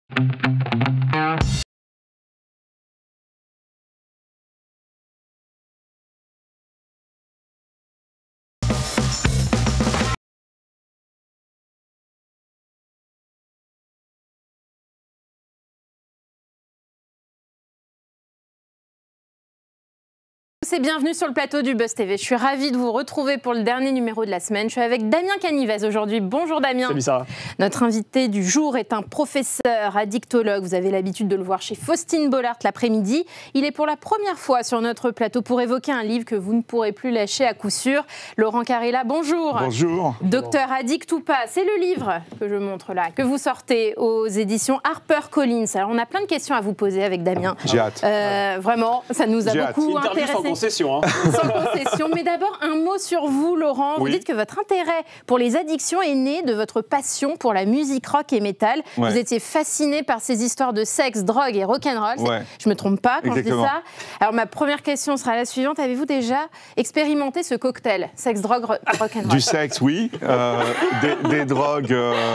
Bienvenue sur le plateau du Buzz TV. Je suis ravie de vous retrouver pour le dernier numéro de la semaine. Je suis avec Damien Canivez aujourd'hui. Bonjour Damien. Salut Sarah. Notre invité du jour est un professeur addictologue. Vous avez l'habitude de le voir chez Faustine Bollaert l'après-midi. Il est pour la première fois sur notre plateau pour évoquer un livre que vous ne pourrez plus lâcher à coup sûr. Laurent Carilla, bonjour. Bonjour. Docteur Addict ou pas, c'est le livre que je montre là, que vous sortez aux éditions HarperCollins. Alors on a plein de questions à vous poser avec Damien. J'ai hâte. Vraiment, ça nous a beaucoup intéressé. Sans concession. Hein. Sans concession. Mais d'abord, un mot sur vous, Laurent. Vous dites que votre intérêt pour les addictions est né de votre passion pour la musique rock et métal. Ouais. Vous étiez fasciné par ces histoires de sexe, drogue et rock'n'roll. Ouais. Je ne me trompe pas quand Exactement. je dis ça. Alors, ma première question sera la suivante. Avez-vous déjà expérimenté ce cocktail, sexe, drogue, rock'n'roll? Du sexe, oui. Des drogues,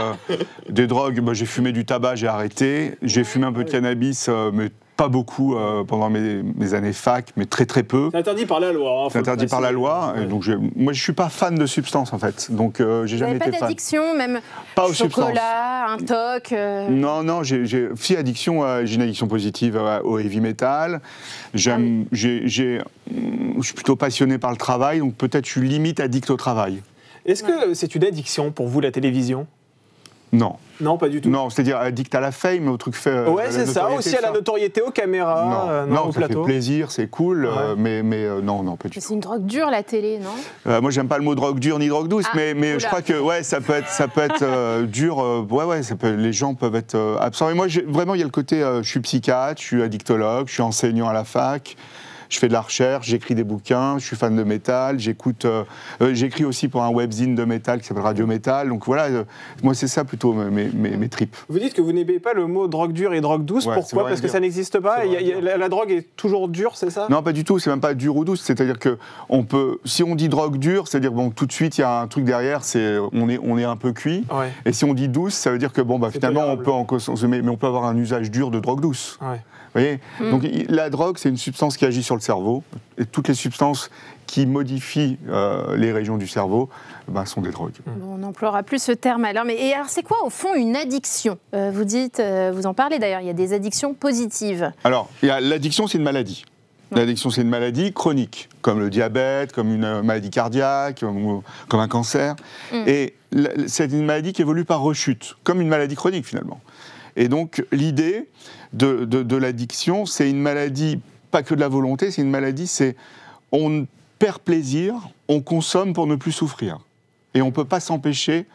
bah, j'ai fumé du tabac, j'ai arrêté. J'ai fumé un peu de cannabis, mais pas beaucoup pendant mes années fac, mais très très peu. C'est interdit par la loi. Hein, c'est interdit par la loi. Ouais. Donc moi, je suis pas fan de substances en fait. Donc j'ai jamais été fan. Vous n'avez pas d'addiction, même pas aux chocolat, un toc Non, j'ai une addiction positive au heavy metal. Je suis plutôt passionné par le travail, donc peut-être je suis limite addict au travail. Est-ce que c'est une addiction pour vous, la télévision? Non. Non, pas du tout. Non, c'est-à-dire addict à la fame, au truc fait. Ouais, c'est ça, aussi à la notoriété, aux caméras, non, au ça plateau. fait plaisir, c'est cool, mais non, pas du tout. C'est une drogue dure, la télé, non? Moi, j'aime pas le mot drogue dure ni drogue douce, mais je crois que ouais, ça peut être dur. Les gens peuvent être absorbés. Moi, vraiment, il y a le côté, je suis psychiatre, je suis addictologue, je suis enseignant à la fac. Je fais de la recherche, j'écris des bouquins, je suis fan de métal, j'écris aussi pour un webzine de métal qui s'appelle Radio Métal. Donc voilà, moi c'est ça plutôt mes tripes. Vous dites que vous n'aimez pas le mot drogue dure et drogue douce, ouais, pourquoi? Parce que ça n'existe pas, la drogue est toujours dure, c'est ça? Non, pas du tout, c'est même pas dur ou douce, c'est-à-dire que si on dit drogue dure, c'est-à-dire bon, tout de suite il y a un truc derrière, on est un peu cuit. Ouais. Et si on dit douce, ça veut dire que finalement on peut en consommer, mais on peut avoir un usage dur de drogue douce. Ouais. Vous voyez Donc la drogue, c'est une substance qui agit sur le cerveau. Et toutes les substances qui modifient les régions du cerveau sont des drogues. Bon, on n'emploiera plus ce terme alors. Mais alors, c'est quoi au fond une addiction? Vous dites, vous en parlez d'ailleurs, il y a des addictions positives. Alors, l'addiction, c'est une maladie. L'addiction, c'est une maladie chronique, comme le diabète, comme une maladie cardiaque, comme un cancer. Et c'est une maladie qui évolue par rechute, comme une maladie chronique finalement. Et donc, l'idée de l'addiction, c'est une maladie, pas que de la volonté, c'est une maladie, on perd plaisir, on consomme pour ne plus souffrir. Et on ne peut pas s'empêcher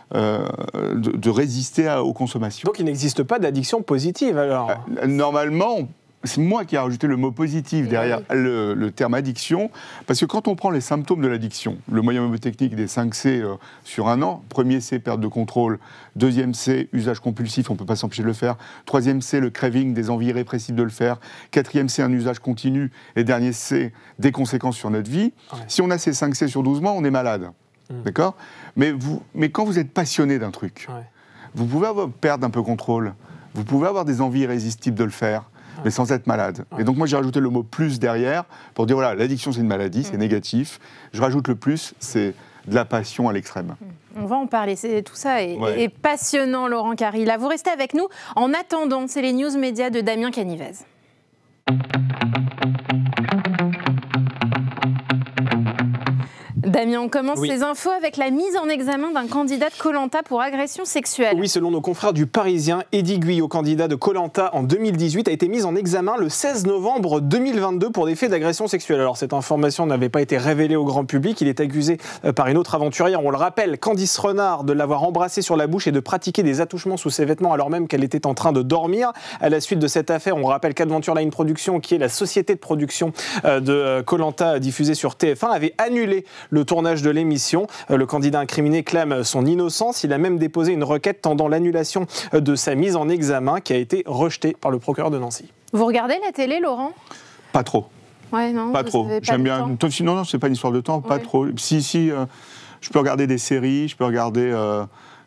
de résister aux consommations. Donc, il n'existe pas d'addiction positive, alors? Normalement, c'est moi qui ai rajouté le mot positif derrière le terme addiction, parce que quand on prend les symptômes de l'addiction, le moyen mnémotechnique des 5 C sur un an, premier C, perte de contrôle, deuxième C, usage compulsif, on ne peut pas s'empêcher de le faire, troisième C, le craving, des envies irrépressibles de le faire, quatrième C, un usage continu, et dernier C, des conséquences sur notre vie. Ouais. Si on a ces 5 C sur 12 mois, on est malade. D'accord ? Mais quand vous êtes passionné d'un truc, vous pouvez perdre un peu contrôle, vous pouvez avoir des envies irrésistibles de le faire, mais sans être malade. Et donc moi j'ai rajouté le mot plus derrière pour dire voilà, l'addiction c'est une maladie, c'est négatif. Je rajoute le plus, c'est de la passion à l'extrême. On va en parler, tout ça est passionnant, Laurent Carilla. Vous restez avec nous. En attendant, c'est les news médias de Damien Canivez. Damien, on commence ces infos avec la mise en examen d'un candidat de Koh-Lanta pour agression sexuelle. Oui, selon nos confrères du Parisien, Eddy Guyot, candidat de Koh-Lanta en 2018, a été mis en examen le 16 novembre 2022 pour des faits d'agression sexuelle. Alors cette information n'avait pas été révélée au grand public. Il est accusé par une autre aventurière, on le rappelle, Candice Renard, de l'avoir embrassé sur la bouche et de pratiquer des attouchements sous ses vêtements alors même qu'elle était en train de dormir. À la suite de cette affaire, on rappelle qu'Adventure Line Production, qui est la société de production de Koh-Lanta diffusée sur TF1, avait annulé le tournage de l'émission. Le candidat incriminé clame son innocence. Il a même déposé une requête tendant l'annulation de sa mise en examen qui a été rejetée par le procureur de Nancy. Vous regardez la télé, Laurent? Pas trop. Ouais, non, pas trop. J'aime bien. Non, c'est pas une histoire de temps, pas trop. Si, je peux regarder des séries, je peux regarder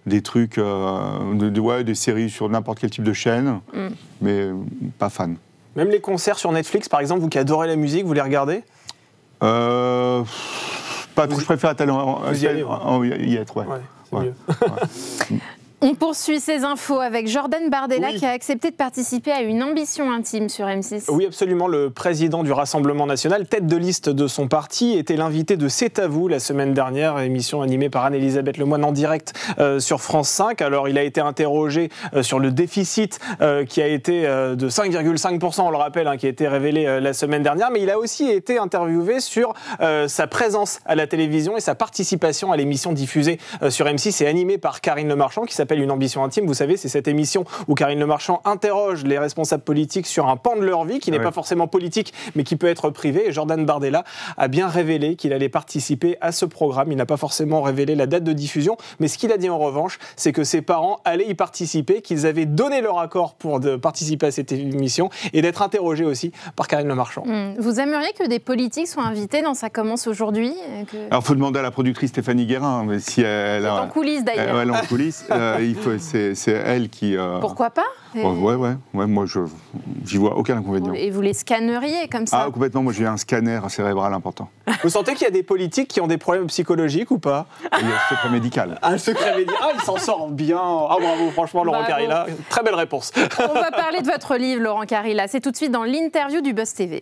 des trucs, des séries sur n'importe quel type de chaîne, mais pas fan. Même les concerts sur Netflix, par exemple, vous qui adorez la musique, vous les regardez? Pas trop, je préfère y être, ouais. C'est mieux. On poursuit ces infos avec Jordan Bardella qui a accepté de participer à une ambition intime sur M6. Oui, absolument. Le président du Rassemblement national, tête de liste de son parti, était l'invité de C'est à vous la semaine dernière, émission animée par Anne-Elisabeth Lemoine en direct sur France 5. Alors, il a été interrogé sur le déficit qui a été de 5,5%, on le rappelle, qui a été révélé la semaine dernière. Mais il a aussi été interviewé sur sa présence à la télévision et sa participation à l'émission diffusée sur M6 et animée par Karine Le Marchand, qui s'appelle Une ambition intime. Vous savez, c'est cette émission où Karine Le Marchand interroge les responsables politiques sur un pan de leur vie qui n'est pas forcément politique, mais qui peut être privé. Et Jordan Bardella a bien révélé qu'il allait participer à ce programme. Il n'a pas forcément révélé la date de diffusion, mais ce qu'il a dit en revanche, c'est que ses parents allaient y participer, qu'ils avaient donné leur accord pour participer à cette émission et d'être interrogés aussi par Karine Le Marchand. Vous aimeriez que des politiques soient invités dans Ça commence aujourd'hui Alors, il faut demander à la productrice Stéphanie Guérin, mais si elle c'est en coulisses d'ailleurs. Elle est en coulisses. C'est elle qui... Pourquoi pas? Moi, j'y vois aucun inconvénient. Et vous les scanneriez comme ça? Ah, complètement. Moi, j'ai un scanner cérébral important. Vous sentez qu'il y a des politiques qui ont des problèmes psychologiques ou pas? Il y a le secret médical. Ah, le secret médical. Ah, il s'en sort bien. Ah, bravo, franchement, Laurent Carilla. Très belle réponse. On va parler de votre livre, Laurent Carilla. C'est tout de suite dans l'interview du Buzz TV.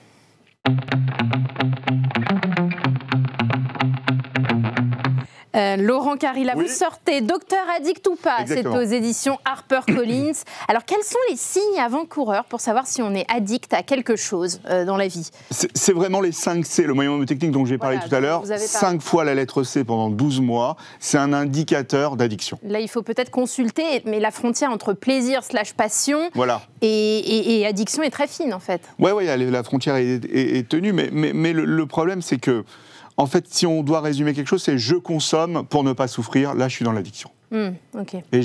Laurent Carilla, vous sortez Docteur Addict ou pas? C'est aux éditions HarperCollins. Alors, quels sont les signes avant-coureurs pour savoir si on est addict à quelque chose dans la vie? C'est vraiment les 5 C, le moyen mnémotechnique dont j'ai parlé tout à l'heure. 5 fois la lettre C pendant 12 mois, c'est un indicateur d'addiction. Là, il faut peut-être consulter, mais la frontière entre plaisir/passion et addiction est très fine, en fait. Oui, la frontière est tenue, mais le problème, c'est que en fait, si on doit résumer quelque chose, c'est je consomme pour ne pas souffrir. Là, je suis dans l'addiction. Et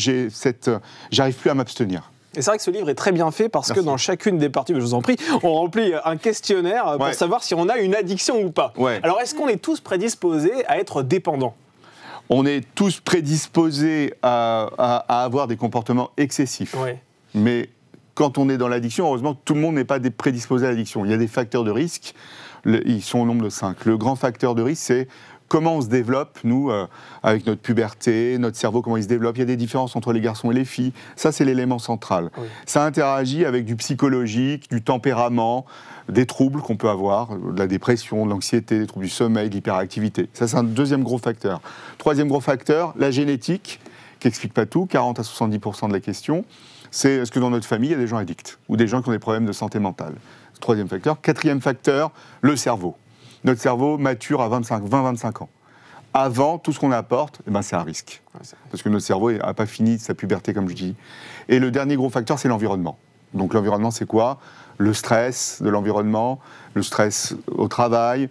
j'arrive plus à m'abstenir. Et c'est vrai que ce livre est très bien fait parce que dans chacune des parties, je vous en prie, on remplit un questionnaire pour savoir si on a une addiction ou pas. Alors, est-ce qu'on est tous prédisposés à être dépendants? On est tous prédisposés à avoir des comportements excessifs. Mais quand on est dans l'addiction, heureusement, tout le monde n'est pas prédisposé à l'addiction. Il y a des facteurs de risque. Ils sont au nombre de 5. Le grand facteur de risque, c'est comment on se développe, nous, avec notre puberté, notre cerveau, comment il se développe. Il y a des différences entre les garçons et les filles. Ça, c'est l'élément central. Ça interagit avec du psychologique, du tempérament, des troubles qu'on peut avoir, de la dépression, de l'anxiété, des troubles du sommeil, de l'hyperactivité. Ça, c'est un deuxième gros facteur. Troisième gros facteur, la génétique, qui n'explique pas tout, 40 à 70% de la question. C'est est-ce que dans notre famille, il y a des gens addicts ou des gens qui ont des problèmes de santé mentale. Troisième facteur. Quatrième facteur, le cerveau. Notre cerveau mature à 20-25 ans. Avant, tout ce qu'on apporte, c'est un risque. Parce que notre cerveau n'a pas fini sa puberté, comme je dis. Et le dernier gros facteur, c'est l'environnement. Donc l'environnement, c'est quoi? Le stress de l'environnement, le stress au travail,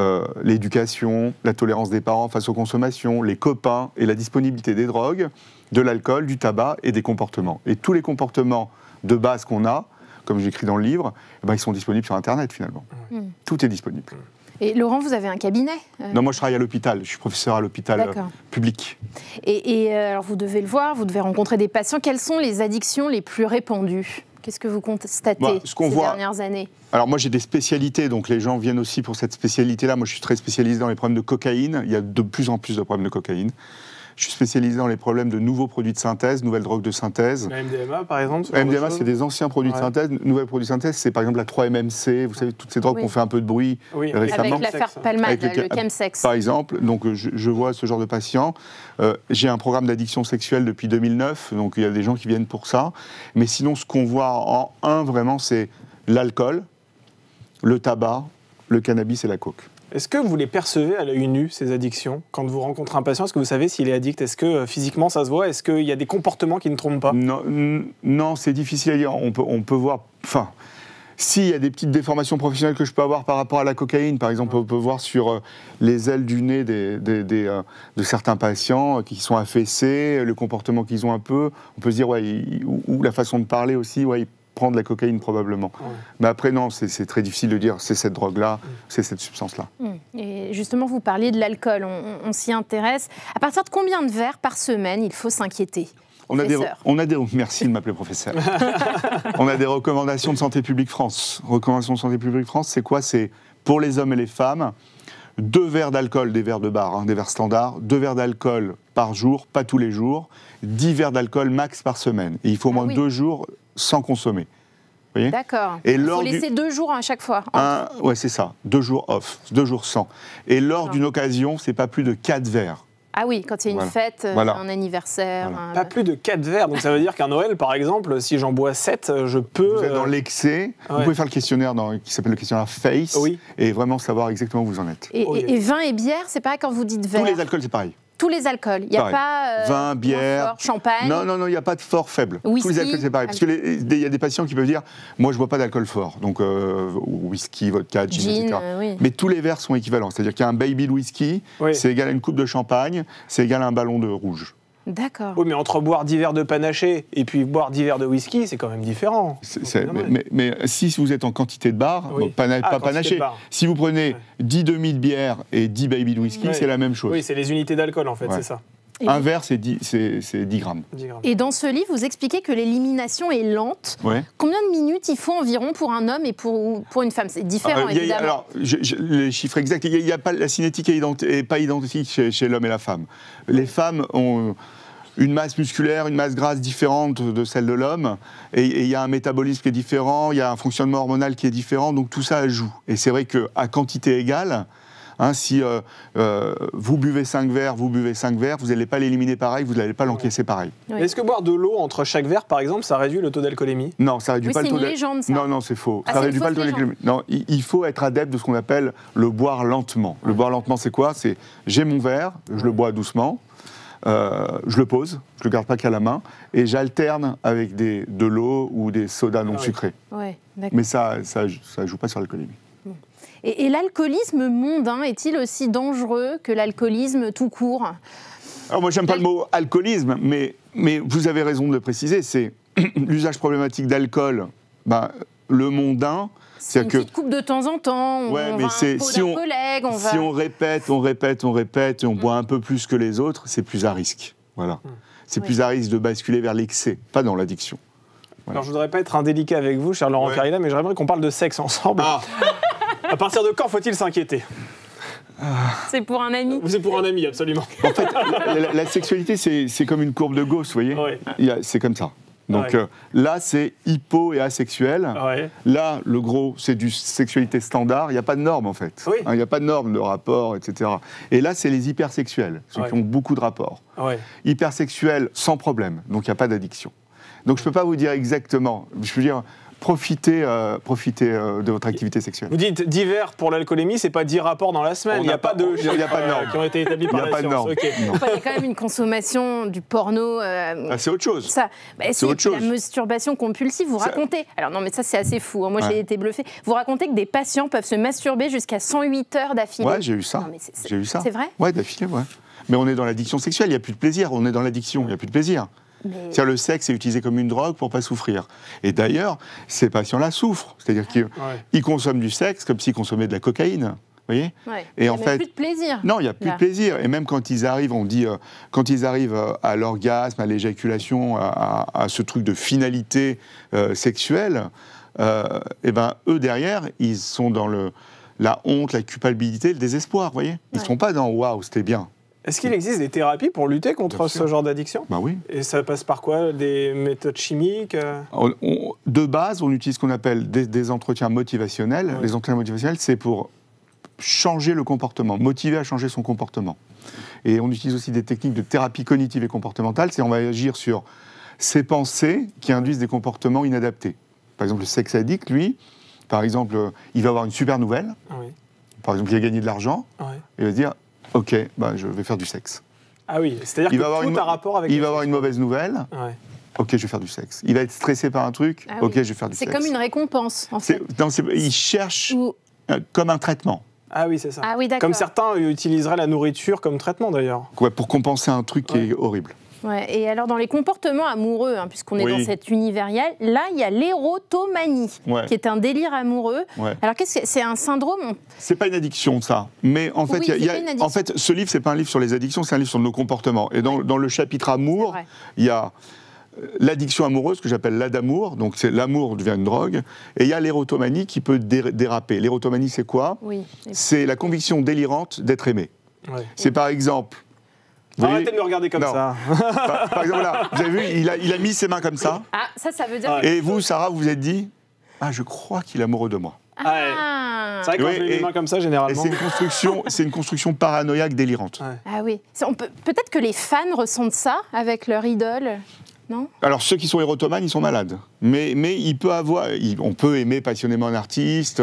l'éducation, la tolérance des parents face aux consommations, les copains et la disponibilité des drogues, de l'alcool, du tabac et des comportements. Et tous les comportements de base qu'on a, comme j'écris dans le livre, ils sont disponibles sur Internet, finalement. Tout est disponible. Et Laurent, vous avez un cabinet? Non, moi je travaille à l'hôpital. Je suis professeur à l'hôpital public. Et alors, vous devez le voir, vous devez rencontrer des patients. Quelles sont les addictions les plus répandues? Qu'est-ce que vous constatez ces dernières années? Alors moi j'ai des spécialités, donc les gens viennent aussi pour cette spécialité-là. Moi je suis très spécialisé dans les problèmes de cocaïne. Il y a de plus en plus de problèmes de cocaïne. Je suis spécialisé dans les problèmes de nouveaux produits de synthèse, nouvelles drogues de synthèse. La MDMA, par exemple? La MDMA, c'est des anciens produits de synthèse. Nouvelles produits de synthèse, c'est par exemple la 3-MMC. Vous savez, toutes ces drogues qui ont fait un peu de bruit récemment. Avec l'affaire Palmade, le chemsex. Par exemple, donc je vois ce genre de patients. J'ai un programme d'addiction sexuelle depuis 2009, donc il y a des gens qui viennent pour ça. Mais sinon, ce qu'on voit en un, vraiment, c'est l'alcool, le tabac, le cannabis et la coke. Est-ce que vous les percevez à l'œil nu, ces addictions? Quand vous rencontrez un patient, est-ce que vous savez s'il est addict? Est-ce que physiquement ça se voit? Est-ce qu'il y a des comportements qui ne trompent pas? Non, c'est difficile à dire. On peut voir... Enfin, s'il y a des petites déformations professionnelles que je peux avoir par rapport à la cocaïne, par exemple, on peut voir sur les ailes du nez de certains patients qui sont affaissés, le comportement qu'ils ont un peu. On peut se dire, ou la façon de parler aussi, prend de la cocaïne probablement. Mais après, non, c'est très difficile de dire c'est cette drogue-là, c'est cette substance-là. Et justement, vous parliez de l'alcool, on s'y intéresse. À partir de combien de verres par semaine il faut s'inquiéter? Merci de m'appeler professeur. On a des recommandations de Santé publique France. Recommandations de Santé publique France, c'est quoi? C'est pour les hommes et les femmes, 2 verres d'alcool, des verres de bar, des verres standards, 2 verres d'alcool par jour, pas tous les jours, 10 verres d'alcool max par semaine. Et il faut au moins 2 jours sans consommer. D'accord. Il faut laisser 2 jours à chaque fois. Ouais, c'est ça. 2 jours off, 2 jours sans. Et lors d'une occasion, c'est pas plus de 4 verres. Ah oui, quand il y a une fête, un anniversaire. Pas plus de 4 verres. Donc ça veut dire qu'à Noël, par exemple, si j'en bois 7, je peux... Vous êtes dans l'excès. Vous pouvez faire le questionnaire qui s'appelle le questionnaire FACE et vraiment savoir exactement où vous en êtes. Et vin et bière, c'est pareil quand vous dites verre? Tous les alcools, c'est pareil. Tous les alcools. Il n'y a pas vin, bière, fort, champagne. Non, il n'y a pas de fort faible. Whisky. Tous les alcools, c'est pareil. Parce qu'il y a des patients qui peuvent dire moi, je ne bois pas d'alcool fort. Donc, whisky, vodka, gin, etc. Mais tous les verres sont équivalents. C'est-à-dire qu'il y a un baby de whisky, c'est égal à une coupe de champagne, c'est égal à un ballon de rouge. D'accord. Oui, mais entre boire 10 verres de panaché et puis boire 10 verres de whisky, c'est quand même différent. Mais si vous êtes en quantité de bar, pas panaché, si vous prenez 10 demi de bière et 10 baby de whisky, c'est la même chose. Oui, c'est les unités d'alcool en fait, c'est ça. Un verre, c'est 10 grammes. Et dans ce livre, vous expliquez que l'élimination est lente. Combien de minutes il faut environ pour un homme et pour une femme? C'est différent, évidemment. Alors, les chiffres exacts, la cinétique n'est pas identique chez l'homme et la femme. Les femmes ont une masse musculaire, une masse grasse différente de celle de l'homme, et il y a un métabolisme qui est différent, il y a un fonctionnement hormonal qui est différent, donc tout ça joue. Et c'est vrai qu'à quantité égale, si vous buvez 5 verres, vous n'allez pas l'éliminer pareil, vous n'allez pas l'encaisser pareil. Est-ce que boire de l'eau entre chaque verre, par exemple, ça réduit le taux d'alcoolémie? Non, ça réduit pas le taux d'alcoolémie. C'est une légende, ça. Non, c'est faux. Ça réduit pas le taux d'alcoolémie. Non, il faut être adepte de ce qu'on appelle le boire lentement. Le boire lentement, c'est quoi? C'est j'ai mon verre, je le bois doucement, je le pose, je le garde pas qu'à la main, et j'alterne avec de l'eau ou des sodas non sucrés. Mais ça joue pas sur l'alcoolémie. Et l'alcoolisme mondain est-il aussi dangereux que l'alcoolisme tout court? Alors moi, j'aime pas le mot alcoolisme, mais vous avez raison de le préciser, c'est l'usage problématique d'alcool, le mondain... C'est une petite coupe de temps en temps, on va un pot d'un collègue, Si on répète, et on boit un peu plus que les autres, c'est plus à risque. Voilà. C'est plus à risque de basculer vers l'excès, pas dans l'addiction. Alors je voudrais pas être indélicat avec vous, cher Laurent Carilla, mais j'aimerais qu'on parle de sexe ensemble. À partir de quand faut-il s'inquiéter? C'est pour un ami. C'est pour un ami, absolument. En fait, la sexualité, c'est comme une courbe de Gauss, vous voyez. C'est comme ça. Donc là, c'est hypo et asexuel. Là, le gros, c'est du sexualité standard. Il n'y a pas de normes, en fait. Il n'y a pas de normes de rapport, etc. Et là, c'est les hypersexuels, ceux qui ont beaucoup de rapports. Hypersexuels sans problème, donc il n'y a pas d'addiction. Donc je ne peux pas vous dire exactement. Je veux dire, profitez de votre activité sexuelle. Vous dites 10 verres pour l'alcoolémie, c'est pas 10 rapports dans la semaine. Il n'y a pas de normes qui ont été établis par la science. Il y a quand même une consommation du porno. C'est autre chose. C'est autre chose. La masturbation compulsive, vous racontez. Alors non, mais ça c'est assez fou. Moi j'ai été bluffée. Vous racontez que des patients peuvent se masturber jusqu'à 108 heures d'affilée. Ouais, j'ai eu ça. J'ai eu ça. C'est vrai? Ouais, d'affilée, ouais. Mais on est dans l'addiction sexuelle. Il n'y a plus de plaisir. On est dans l'addiction. Il n'y a plus de plaisir. C'est-à-dire le sexe est utilisé comme une drogue pour ne pas souffrir. Et d'ailleurs, ces patients-là souffrent. C'est-à-dire qu'ils consomment du sexe comme s'ils consommaient de la cocaïne. Vous voyez? Et en fait, il n'y a plus de plaisir. Non, il n'y a plus de plaisir. Et même quand ils arrivent, on dit, quand ils arrivent à l'orgasme, à l'éjaculation, à ce truc de finalité sexuelle, eux derrière, ils sont dans la honte, la culpabilité, le désespoir. Vous voyez? Ils ne sont pas dans « waouh, c'était bien ». Est-ce qu'il existe des thérapies pour lutter contre ce genre d'addiction? Oui. Et ça passe par quoi? Des méthodes chimiques? De base, on utilise ce qu'on appelle des entretiens motivationnels. Les entretiens motivationnels, c'est pour changer le comportement, motiver à changer son comportement. Et on utilise aussi des techniques de thérapie cognitive et comportementale, c'est on va agir sur ces pensées qui induisent des comportements inadaptés. Par exemple, le sex addict, lui, par exemple, il va avoir une super nouvelle. Par exemple, il a gagné de l'argent. Et il va se dire... Ok, je vais faire du sexe. Ah oui, c'est-à-dire que tout a rapport avec... Il va avoir une mauvaise nouvelle. Ok, je vais faire du sexe. Il va être stressé par un truc. Ok, je vais faire du sexe. C'est comme une récompense, en fait. Il cherche comme un traitement. Ah oui, c'est ça. Ah oui, d'accord. Comme certains utiliseraient la nourriture comme traitement, d'ailleurs. Pour compenser un truc qui est horrible. Ouais, et alors, dans les comportements amoureux, hein, puisqu'on est dans cet univers, là, il y a l'érotomanie, qui est un délire amoureux. Ouais. Alors, qu'est-ce que c'est un syndrome? C'est pas une addiction, ça. Mais en fait, en fait, ce livre, c'est pas un livre sur les addictions, c'est un livre sur nos comportements. Et dans le chapitre amour, il y a l'addiction amoureuse, que j'appelle l'adamour, donc c'est l'amour devient une drogue, et il y a l'érotomanie qui peut déraper. L'érotomanie, c'est quoi? C'est la conviction délirante d'être aimé. Ouais. C'est par exemple... Arrêtez de me regarder comme ça. Par exemple, là, vous avez vu, il a mis ses mains comme ça. Ah, ça veut dire... Et vous, Sarah, vous vous êtes dit, ah, je crois qu'il est amoureux de moi. Ah. C'est vrai que quand je mets les mains comme ça, généralement... C'est une construction paranoïaque délirante. Ouais. Ah oui. Peut-être que les fans ressentent ça avec leur idole. Non ? Alors, ceux qui sont érotomanes, ils sont malades. Mais on peut aimer passionnément un artiste,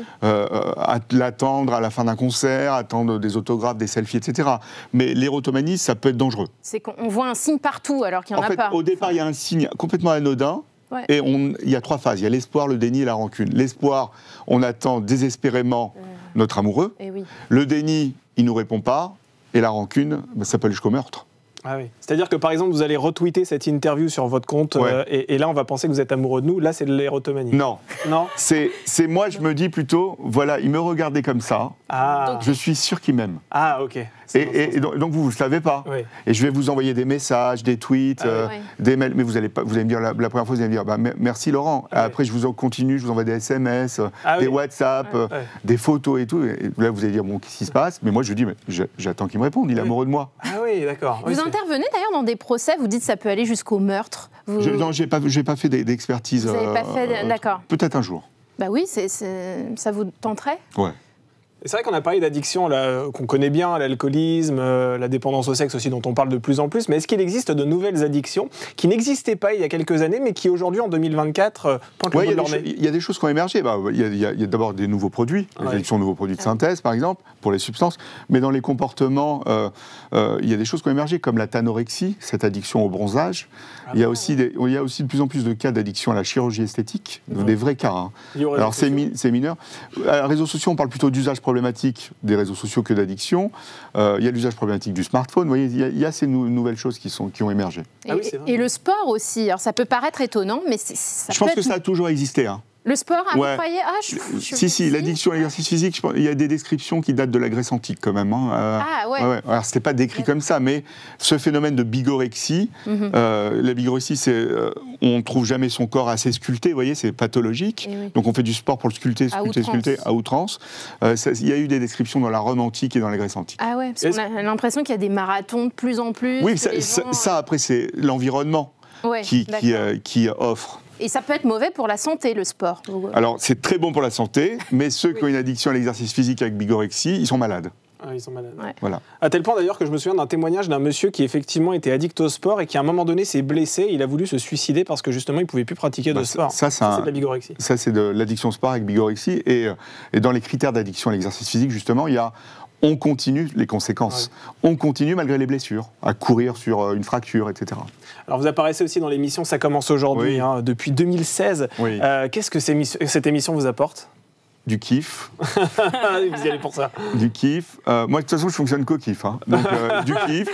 l'attendre à la fin d'un concert, attendre des autographes, des selfies, etc. Mais l'érotomanie, ça peut être dangereux. C'est qu'on voit un signe partout alors qu'il n'y en a pas. Au départ, il y a un signe complètement anodin. Ouais. Et il y a 3 phases. Il y a l'espoir, le déni et la rancune. L'espoir, on attend désespérément notre amoureux. Le déni, il ne nous répond pas. Et la rancune, ça peut aller jusqu'au meurtre. Ah oui. C'est-à-dire que par exemple, vous allez retweeter cette interview sur votre compte et là, on va penser que vous êtes amoureux de nous. Là, c'est de l'érotomanie. Non. C'est moi, je me dis plutôt, voilà, il me regardait comme ça. Ah. Je suis sûr qu'il m'aime. Ah, ok. Et donc vous ne le savez pas. Oui. Et je vais vous envoyer des messages, des tweets, des mails. Mais vous allez me dire, la première fois, vous allez me dire, merci Laurent. Après, je vous continue, je vous envoie des SMS, des WhatsApp, des photos et tout. Et là, vous allez dire, bon, qu'est-ce qui se passe? Mais moi, je dis, j'attends qu'il me réponde, il est amoureux de moi. Ah oui, d'accord. Vous intervenez d'ailleurs dans des procès, vous dites que ça peut aller jusqu'au meurtre. Non, j'ai pas fait d'expertise. Vous n'avez pas fait, d'accord. Peut-être un jour. Bah oui, ça vous tenterait? Ouais. C'est vrai qu'on a parlé d'addiction qu'on connaît bien, l'alcoolisme, la dépendance au sexe aussi, dont on parle de plus en plus. Mais est-ce qu'il existe de nouvelles addictions qui n'existaient pas il y a quelques années, mais qui aujourd'hui, en 2024, pointent le bout de leur nez? Il y a des choses qui ont émergé. Il y a d'abord des nouveaux produits, les addictions aux nouveaux produits de synthèse, par exemple, pour les substances. Mais dans les comportements, il y a des choses qui ont émergé, comme la tanorexie, cette addiction au bronzage. Il y a aussi de plus en plus de cas d'addiction à la chirurgie esthétique, des vrais cas. Hein. Alors c'est mineur. À les réseaux sociaux, on parle plutôt d'usage problématique des réseaux sociaux que d'addiction. Il y a l'usage problématique du smartphone. Vous voyez, il y a ces nouvelles choses qui ont émergé. Et le sport aussi. Alors ça peut paraître étonnant, mais je pense que ça a toujours existé. Hein. Le sport, vous croyez? Si, l'addiction à l'exercice physique, il y a des descriptions qui datent de la Grèce antique quand même. Hein. Alors, c'était pas décrit comme ça, mais ce phénomène de bigorexie, la bigorexie, c'est on trouve jamais son corps assez sculpté, vous voyez, c'est pathologique. Donc on fait du sport pour le sculpter à outrance. Il y a eu des descriptions dans la Rome antique et dans la Grèce antique. Ah ouais, parce qu'on a l'impression qu'il y a des marathons de plus en plus. Oui, ça après, c'est l'environnement qui offre. Et ça peut être mauvais pour la santé, le sport. Alors, c'est très bon pour la santé, mais ceux qui ont une addiction à l'exercice physique avec bigorexie, ils sont malades. Ah, ils sont malades. Ouais. Voilà. À tel point d'ailleurs que je me souviens d'un témoignage d'un monsieur qui effectivement était addict au sport et qui à un moment donné s'est blessé. Il a voulu se suicider parce que justement il ne pouvait plus pratiquer de sport. Ça, c'est de la bigorexie. Ça, c'est de l'addiction au sport avec bigorexie. Et dans les critères d'addiction à l'exercice physique, justement, il y a on continue les conséquences. Ouais. On continue malgré les blessures, à courir sur une fracture, etc. Alors vous apparaissez aussi dans l'émission Ça commence aujourd'hui, depuis 2016. Oui. Qu'est-ce que cette émission vous apporte ? Du kiff. Vous y allez pour ça. Du kiff. Moi, de toute façon, je fonctionne qu'au kiff. Hein. Donc, du kiff.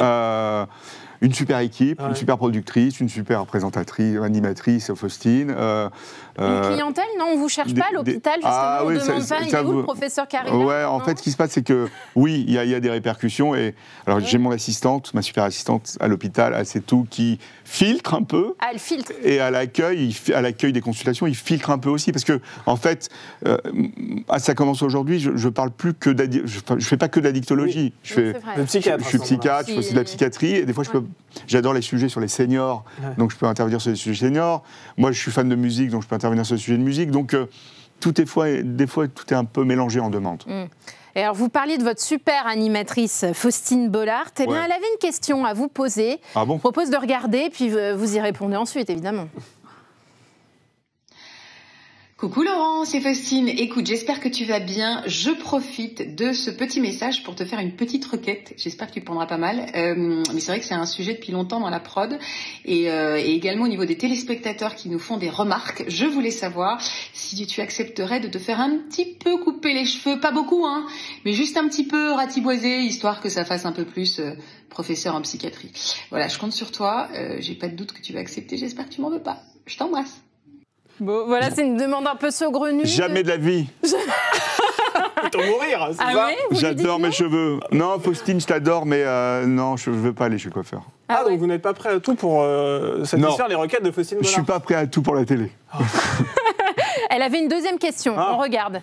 Une super équipe, une super productrice, une super présentatrice, animatrice, Faustine. Une clientèle, non? On ne vous cherche pas à l'hôpital, justement, on ne demande pas, il est où le professeur Carilla? Ouais, en fait, ce qui se passe, c'est que, oui, il y a des répercussions. Et, alors, j'ai mon assistante, ma super assistante à l'hôpital, c'est tout, qui filtre un peu. Ah, elle filtre. Et à l'accueil des consultations, il filtre un peu aussi. Parce que, en fait, ça commence aujourd'hui, je parle plus que je fais pas que de l'addictologie. Oui. Je suis psychiatre, je fais aussi de la psychiatrie. Et des fois, j'adore les sujets sur les seniors, donc je peux intervenir sur les sujets seniors. Moi, je suis fan de musique, donc je peux intervenir sur les sujets de musique. Donc, des fois, tout est un peu mélangé en demande. Et alors, vous parliez de votre super animatrice, Faustine Bollaert. Eh bien, elle avait une question à vous poser. Ah bon ? Je vous propose de regarder, puis vous y répondez ensuite, évidemment. Coucou Laurent, c'est Faustine. Écoute, j'espère que tu vas bien. Je profite de ce petit message pour te faire une petite requête. J'espère que tu prendras pas mal. Mais c'est vrai que c'est un sujet depuis longtemps dans la prod. Et également au niveau des téléspectateurs qui nous font des remarques. Je voulais savoir si tu accepterais de te faire un petit peu couper les cheveux. Pas beaucoup, hein, mais juste un petit peu ratiboiser, histoire que ça fasse un peu plus professeur en psychiatrie. Voilà, je compte sur toi. J'ai pas de doute que tu vas accepter. J'espère que tu m'en veux pas. Je t'embrasse. Bon, voilà, c'est une demande un peu saugrenue. Jamais de la vie. Plutôt mourir, c'est Ah ça? oui, J'adore mes cheveux. Non, Faustine, je t'adore, mais non, je ne veux pas aller chez le coiffeur. Ah, ouais. donc vous n'êtes pas prêt à tout pour satisfaire les requêtes de Faustine Je Bollard? suis pas prêt à tout pour la télé. Elle avait une deuxième question, on regarde.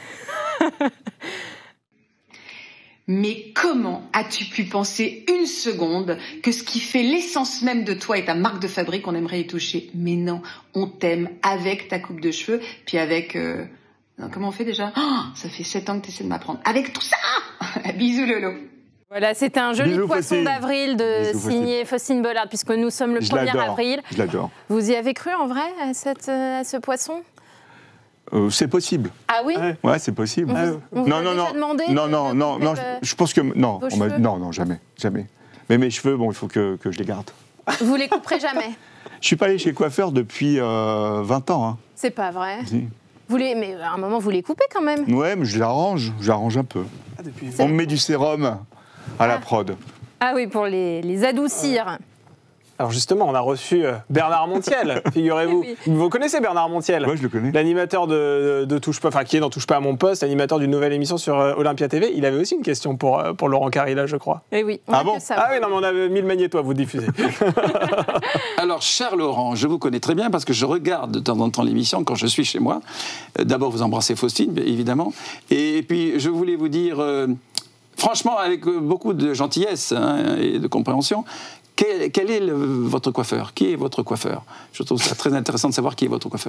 Mais comment as-tu pu penser une seconde que ce qui fait l'essence même de toi et ta marque de fabrique, on aimerait y toucher? Mais non, on t'aime avec ta coupe de cheveux, puis avec... Non, comment on fait déjà? Ça fait 7 ans que tu essaies de m'apprendre. Avec tout ça. Bisous Lolo. Voilà, c'était un joli Bisous, poisson Faustine. d'avril de Bisous, signé Faustine Bollard, puisque nous sommes le 1er avril. Je l'adore. Vous y avez cru en vrai à ce poisson? C'est possible. Ah oui? Ouais, c'est possible. On vous a déjà demandé Non, je pense que... Non, vos cheveux non, jamais. Mais mes cheveux, bon, il faut que je les garde. Vous les couperez jamais? Je suis pas allé chez le coiffeur depuis 20 ans. Hein. C'est pas vrai. Si. Mais à un moment, vous les coupez quand même. Ouais, mais je l'arrange un peu. Ah, depuis... On me met du sérum à la prod. Ah oui, pour les adoucir. Alors justement, on a reçu Bernard Montiel, figurez-vous. Oui. Vous connaissez Bernard Montiel? Ouais, je le connais. L'animateur de Touche pas, enfin qui est dans Touche pas à mon poste, animateur d'une nouvelle émission sur Olympia TV. Il avait aussi une question pour Laurent Carilla, je crois. Eh oui, on Ah a bon que ça. Ah oui, non, mais on avait mis le magnéto à vous diffuser. Alors, cher Laurent, je vous connais très bien parce que je regarde de temps en temps l'émission quand je suis chez moi. D'abord, vous embrassez Faustine, bien évidemment. Et puis, je voulais vous dire, franchement, avec beaucoup de gentillesse et de compréhension, quel est votre coiffeur? Qui est votre coiffeur? Je trouve ça très intéressant de savoir qui est votre coiffeur.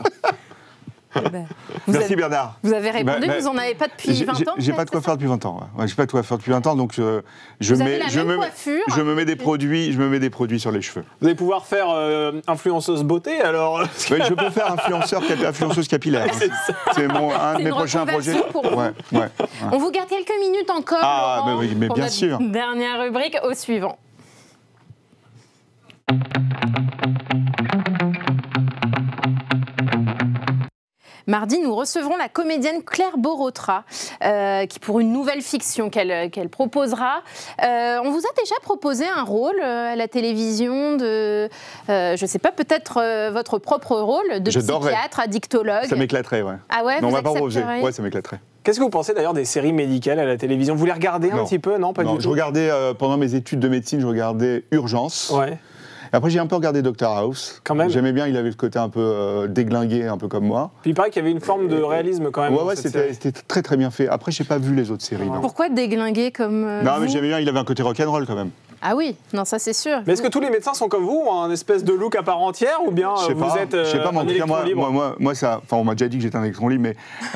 Merci Bernard. Vous avez répondu, Bah, vous n'en avez pas depuis 20 ans? J'ai pas de coiffeur depuis 20 ans. Ouais, j'ai pas de coiffeur depuis 20 ans, donc je me mets des produits sur les cheveux. Vous allez pouvoir faire influenceuse beauté, alors. Oui, je peux faire influenceuse capillaire. C'est un de mes prochains projets. Ouais. On vous garde quelques minutes encore. Ah, Laurent, mais oui, mais pour bien notre sûr. Dernière rubrique au suivant. Mardi, nous recevrons la comédienne Claire Borotra, qui pour une nouvelle fiction qu'elle proposera. On vous a déjà proposé un rôle à la télévision de, je ne sais pas, peut-être votre propre rôle de psychiatre, addictologue. Ça m'éclaterait, ouais. Ah ouais, non, on vous va pas proposer. accepteriez? Ouais, ça m'éclaterait. Qu'est-ce que vous pensez d'ailleurs des séries médicales à la télévision? Vous les regardez un petit peu? Non, pas du tout. Je regardais, pendant mes études de médecine, je regardais Urgence. Ouais. Après, j'ai un peu regardé Dr House. Quand même. J'aimais bien, il avait le côté un peu déglingué, un peu comme moi. Puis il paraît qu'il y avait une forme de réalisme quand même. Ouais, c'était très très bien fait. Après, j'ai pas vu les autres séries. Non, Pourquoi déglinguer comme non mais vous? j'aimais bien, il avait un côté rock'n'roll quand même. Ah oui, non, ça c'est sûr. Mais est-ce que tous les médecins sont comme vous, ont un espèce de look à part entière, ou bien Je sais vous pas, êtes je sais pas, mais en un tout cas, électron libre? moi, ça, enfin, on m'a déjà dit que j'étais un électron libre,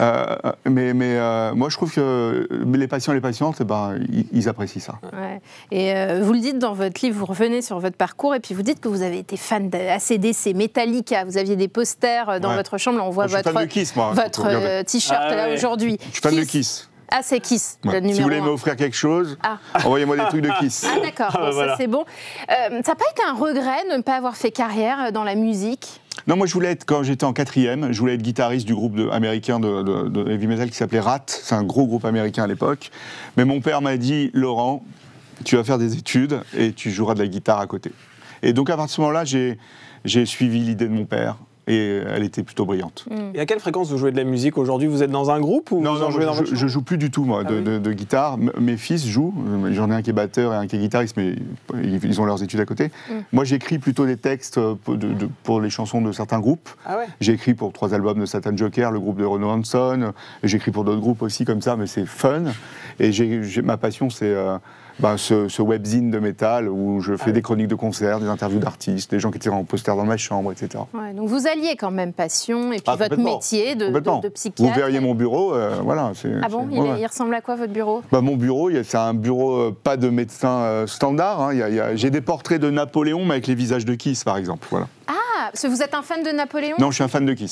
mais moi, je trouve que les patients et les patientes, eh ben, ils apprécient ça. Ouais. Et vous le dites dans votre livre, vous revenez sur votre parcours et puis vous dites que vous avez été fan d'ACDC, Metallica, vous aviez des posters dans votre chambre, on voit Je suis fan de Kiss, moi, votre t-shirt Ah, là ouais. aujourd'hui. Je suis fan de Kiss. Ah, c'est Kiss, le numéro Si vous voulez 1. m'offrir quelque chose, Ah. envoyez-moi des trucs de Kiss. Ah d'accord, bon, voilà. ça c'est bon. Ça n'a pas été un regret de ne pas avoir fait carrière dans la musique? Non, moi je voulais être, quand j'étais en 4e, je voulais être guitariste du groupe américain de heavy metal qui s'appelait Rat. C'est un gros groupe américain à l'époque. Mais mon père m'a dit, Laurent, tu vas faire des études et tu joueras de la guitare à côté. Et donc à partir de ce moment-là, j'ai suivi l'idée de mon père. Et elle était plutôt brillante. Et à quelle fréquence vous jouez de la musique aujourd'hui? Vous êtes dans un groupe ou vous en jouez dans votre je joue plus du tout moi de guitare. Mes fils jouent. J'en ai un qui est batteur et un qui est guitariste, mais ils ont leurs études à côté. Moi, j'écris plutôt des textes pour les chansons de certains groupes. Ah ouais. J'ai écrit pour 3 albums de Satan Joker, le groupe de Renaud Hanson. J'écris pour d'autres groupes aussi comme ça, mais c'est fun. Et ma passion, c'est ce webzine de métal où je fais des chroniques de concerts, des interviews d'artistes, des gens qui étaient en poster dans ma chambre, etc. Ouais, donc vous alliez quand même passion et puis votre complètement. métier de psychiatre. Vous verriez mon bureau, voilà. Ah bon, il ressemble à quoi votre bureau? Mon bureau, c'est un bureau pas de médecin standard. Hein. J'ai des portraits de Napoléon, mais avec les visages de Kiss, par exemple. Voilà. Ah, parce que vous êtes un fan de Napoléon? Non, je suis un fan de Kiss.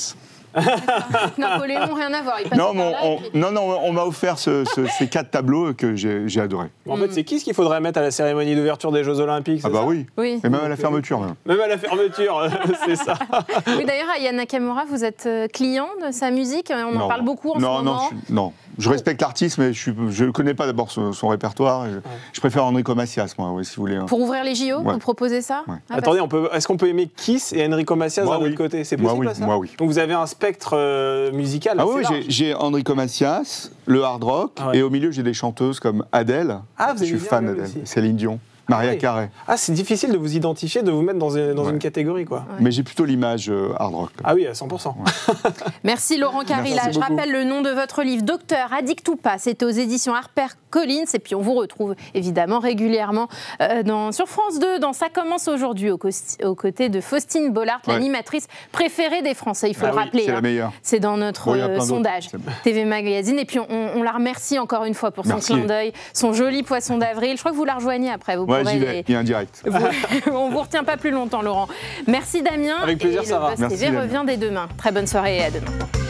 Napoléon, rien à voir. Il passe Non, par là, et puis- on m'a offert ces 4 tableaux que j'ai adorés. En fait, c'est qui ce qu'il faudrait mettre à la cérémonie d'ouverture des Jeux Olympiques? Ah bah ça oui. Oui. Et même à la fermeture. Même. Même à la fermeture, c'est ça. Oui, d'ailleurs, Aya Nakamura, vous êtes client de sa musique. On en parle beaucoup en ce moment. Non, je respecte l'artiste, mais je ne connais pas d'abord son répertoire. Je préfère Enrico Macias, moi, si vous voulez. Pour ouvrir les JO, Ouais. vous proposez ça? Ouais. Ah, Attendez, est-ce qu'on peut aimer Kiss et Enrico Macias Moi, d'un oui. autre côté? C'est Moi, possible oui. ça? Moi, oui. Donc vous avez un spectre musical Ah assez oui, large. j'ai Enrico Macias, le hard rock, Ah ouais. et au milieu, j'ai des chanteuses comme Adèle. Ah, vous je suis avez bien fan Adèle d'Adèle. aussi. Céline Dion, Maria oui. Carey. Ah, c'est difficile de vous identifier, de vous mettre dans une catégorie, quoi. Ouais. Mais j'ai plutôt l'image hard rock. Ah oui, à 100%. Merci Laurent Carilla. Merci Je beaucoup. rappelle le nom de votre livre, Docteur, addict ou pas. C'est aux éditions HarperCollins. Et puis on vous retrouve évidemment régulièrement sur France 2. Dans Ça commence aujourd'hui, aux côtés de Faustine Bollard, Ouais. l'animatrice préférée des Français. Il faut Ah le oui, rappeler. C'est la meilleure. C'est dans notre Bon, il y a plein d'autres. sondage C'est- TV Magazine. Et puis on la remercie encore une fois pour son Merci. clin d'œil, son joli poisson d'avril. Je crois que vous la rejoignez après. Vous Ouais, pourrez j'y vais. Il y a un direct. on vous retient pas plus longtemps, Laurent. Merci Damien. Avec plaisir, et Sarah. Le Buzz Merci, TV Damien. revient dès demain. Très bonne soirée et à demain.